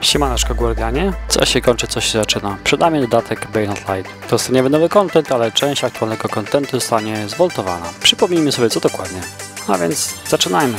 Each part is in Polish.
Siemaneczko Guardianie, coś się kończy, coś się zaczyna. Przed nami dodatek Bayonetta Light. To nie nowy content, ale część aktualnego contentu zostanie zwoltowana. Przypomnijmy sobie co dokładnie. A więc zaczynajmy.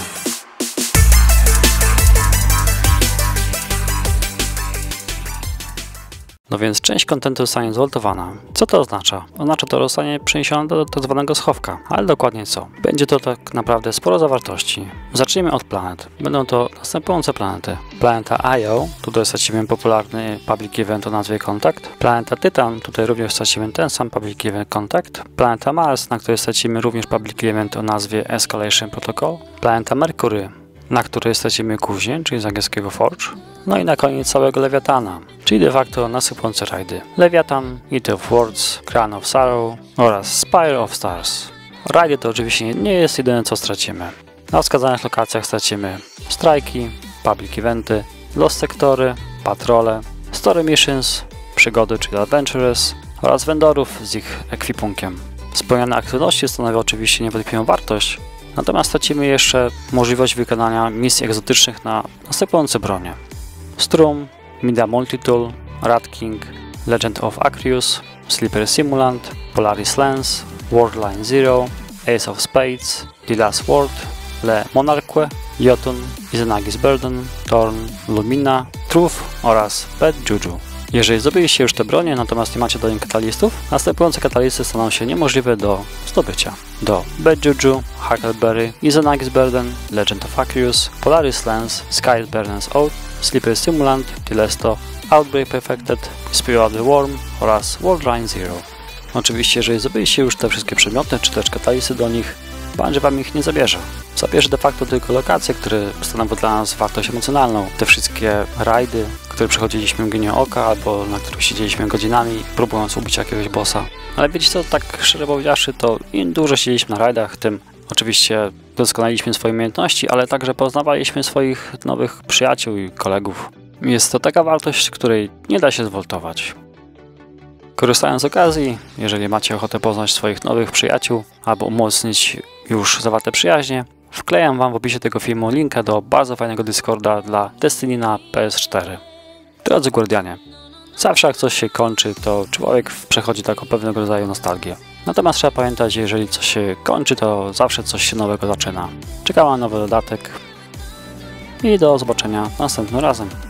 No więc część kontentu zostanie zwoltowana. Co to oznacza? Oznacza to, że zostanie przeniesiona do tak zwanego schowka. Ale dokładnie co? Będzie to tak naprawdę sporo zawartości. Zacznijmy od planet. Będą to następujące planety. Planeta Io, tutaj stracimy popularny public event o nazwie Contact. Planeta Tytan, tutaj również stracimy ten sam public event Contact. Planeta Mars, na której stracimy również public event o nazwie Escalation Protocol. Planeta Mercury, na której stracimy kuźnię, czyli z angielskiego Forge. No i na koniec całego Lewiatana, czyli de facto nasypujące rajdy. Lewiatan, Eater of Worlds, Crown of Sorrow oraz Spire of Stars. Rajdy to oczywiście nie jest jedyne co stracimy. Na wskazanych lokacjach stracimy strajki, public eventy, lost sektory, patrole, story missions, przygody czyli adventures oraz vendorów z ich ekwipunkiem. Spełnione aktywności stanowią oczywiście niewątpliwą wartość, natomiast stracimy jeszcze możliwość wykonania misji egzotycznych na następujące bronie. Strum, Mida Multitool, Rat King, Legend of Acreus, Slippery Simulant, Polaris Lens, Worldline Zero, Ace of Spades, The Last Word, Le Monarque, Jotun, Izanagi's Burden, Thorn, Lumina, Truth oraz Bad Juju. Jeżeli zdobyliście już te bronie, natomiast nie macie do nich katalistów, następujące katalisty staną się niemożliwe do zdobycia. Do Bad Juju, Huckleberry, Izanagi's Burden, Legend of Acreus, Polaris Lens, Sky's Burden's Oath, Slippery Simulant, Tilesto, Outbreak Perfected, Spirit of the Worm oraz Worldline Zero. Oczywiście, jeżeli zdobyliście już te wszystkie przedmioty, czy też katalisty do nich, Bungie wam ich nie zabierze. Zabierze de facto tylko lokacje, które stanowią dla nas wartość emocjonalną. Te wszystkie rajdy, które przechodziliśmy mgnieniem oka, albo na których siedzieliśmy godzinami, próbując ubić jakiegoś bossa. Ale wiecie co, tak szczerze powiedziawszy, to im dłużej siedzieliśmy na rajdach, tym oczywiście doskonaliliśmy swoje umiejętności, ale także poznawaliśmy swoich nowych przyjaciół i kolegów. Jest to taka wartość, której nie da się zwoltować. Korzystając z okazji, jeżeli macie ochotę poznać swoich nowych przyjaciół albo umocnić już zawarte przyjaźnie, wklejam wam w opisie tego filmu linka do bardzo fajnego Discorda dla Destiny na PS4. Drodzy Guardianie, zawsze jak coś się kończy, to człowiek przechodzi taką pewnego rodzaju nostalgię. Natomiast trzeba pamiętać, że jeżeli coś się kończy, to zawsze coś się nowego zaczyna. Czekam na nowy dodatek i do zobaczenia następnym razem.